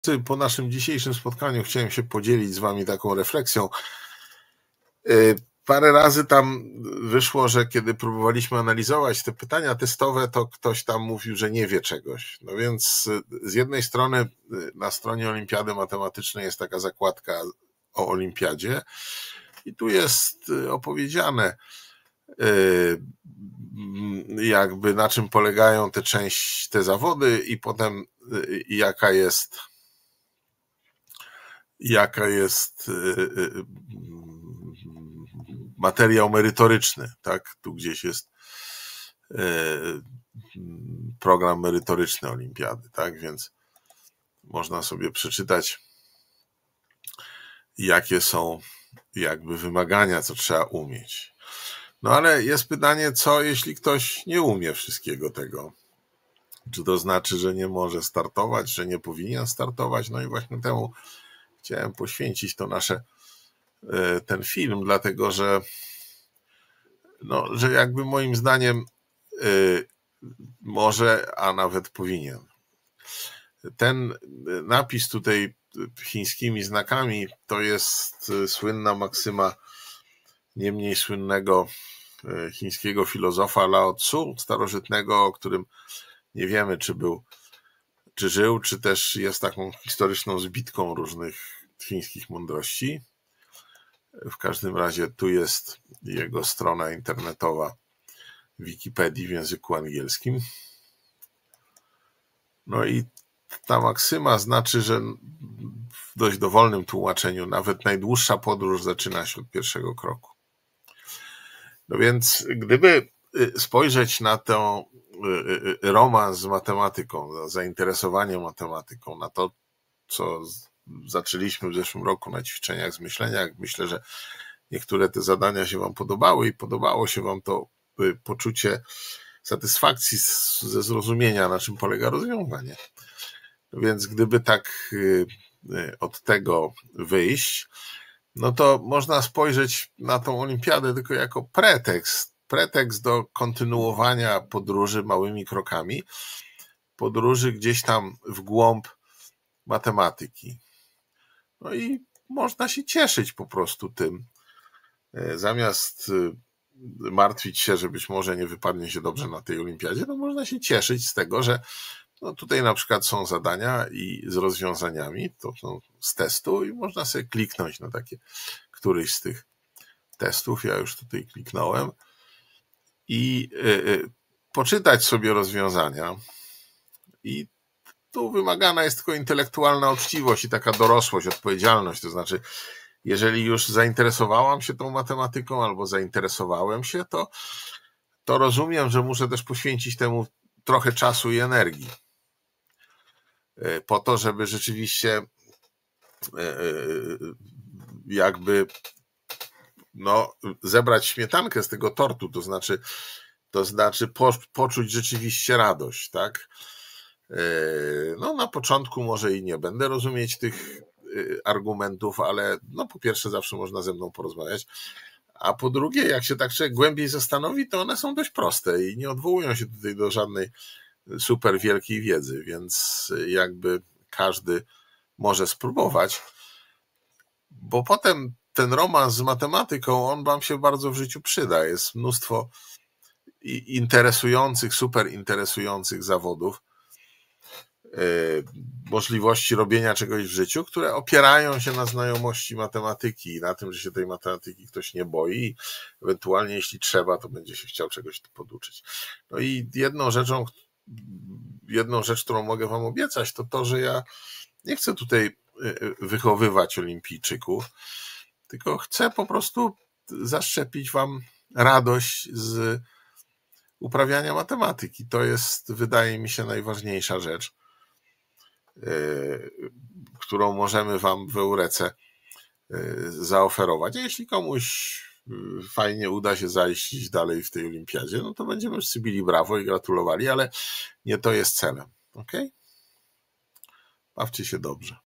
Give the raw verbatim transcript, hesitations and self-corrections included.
Po naszym dzisiejszym spotkaniu chciałem się podzielić z wami taką refleksją. Yy, parę razy tam wyszło, że kiedy próbowaliśmy analizować te pytania testowe, to ktoś tam mówił, że nie wie czegoś. No więc z jednej strony na stronie Olimpiady Matematycznej jest taka zakładka o Olimpiadzie i tu jest opowiedziane, yy, jakby na czym polegają te część, te zawody i potem yy, jaka jest jaka jest materiał merytoryczny, tak? Tu gdzieś jest program merytoryczny Olimpiady, tak? Więc można sobie przeczytać, jakie są jakby wymagania, co trzeba umieć. No ale jest pytanie, co jeśli ktoś nie umie wszystkiego tego? Czy to znaczy, że nie może startować, że nie powinien startować? No i właśnie temu chciałem poświęcić to nasze, ten film, dlatego że, no, że jakby moim zdaniem może, a nawet powinien. Ten napis tutaj chińskimi znakami to jest słynna maksyma nie mniej słynnego chińskiego filozofa Lao Tzu, starożytnego, o którym nie wiemy, czy był, czy żył, czy też jest taką historyczną zbitką różnych chińskich mądrości. W każdym razie tu jest jego strona internetowa Wikipedii w języku angielskim. No i ta maksyma znaczy, że w dość dowolnym tłumaczeniu nawet najdłuższa podróż zaczyna się od pierwszego kroku. No więc gdyby spojrzeć na ten romans z matematyką, zainteresowanie matematyką, na to, co zaczęliśmy w zeszłym roku na ćwiczeniach z myślenia, myślę, że niektóre te zadania się wam podobały i podobało się wam to poczucie satysfakcji ze zrozumienia, na czym polega rozwiązanie. No więc gdyby tak od tego wyjść, no to można spojrzeć na tą olimpiadę tylko jako pretekst, pretekst do kontynuowania podróży małymi krokami, podróży gdzieś tam w głąb matematyki. No i można się cieszyć po prostu tym. Zamiast martwić się, że być może nie wypadnie się dobrze na tej olimpiadzie, no można się cieszyć z tego, że no tutaj na przykład są zadania i z rozwiązaniami, to są z testu i można sobie kliknąć na takie któryś z tych testów. Ja już tutaj kliknąłem i poczytać sobie rozwiązania. I tu wymagana jest tylko intelektualna uczciwość i taka dorosłość, odpowiedzialność. To znaczy, jeżeli już zainteresowałam się tą matematyką albo zainteresowałem się, to, to rozumiem, że muszę też poświęcić temu trochę czasu i energii. Po to, żeby rzeczywiście jakby no, zebrać śmietankę z tego tortu, to znaczy, to znaczy po, poczuć rzeczywiście radość, tak? No na początku może i nie będę rozumieć tych argumentów, ale no po pierwsze zawsze można ze mną porozmawiać, a po drugie jak się tak człowiek głębiej zastanowi, to one są dość proste i nie odwołują się tutaj do żadnej super wielkiej wiedzy, więc jakby każdy może spróbować, bo potem ten romans z matematyką, on wam się bardzo w życiu przyda. Jest mnóstwo interesujących, super interesujących zawodów, możliwości robienia czegoś w życiu, które opierają się na znajomości matematyki i na tym, że się tej matematyki ktoś nie boi i ewentualnie jeśli trzeba, to będzie się chciał czegoś poduczyć. No i jedną rzeczą, jedną rzecz, którą mogę wam obiecać, to to, że ja nie chcę tutaj wychowywać olimpijczyków, tylko chcę po prostu zaszczepić wam radość z uprawiania matematyki. To jest, wydaje mi się, najważniejsza rzecz, którą możemy wam w Eurece zaoferować. A jeśli komuś fajnie uda się zajść dalej w tej olimpiadzie, no to będziemy wszyscy bili brawo i gratulowali, ale nie to jest celem. Ok? Bawcie się dobrze.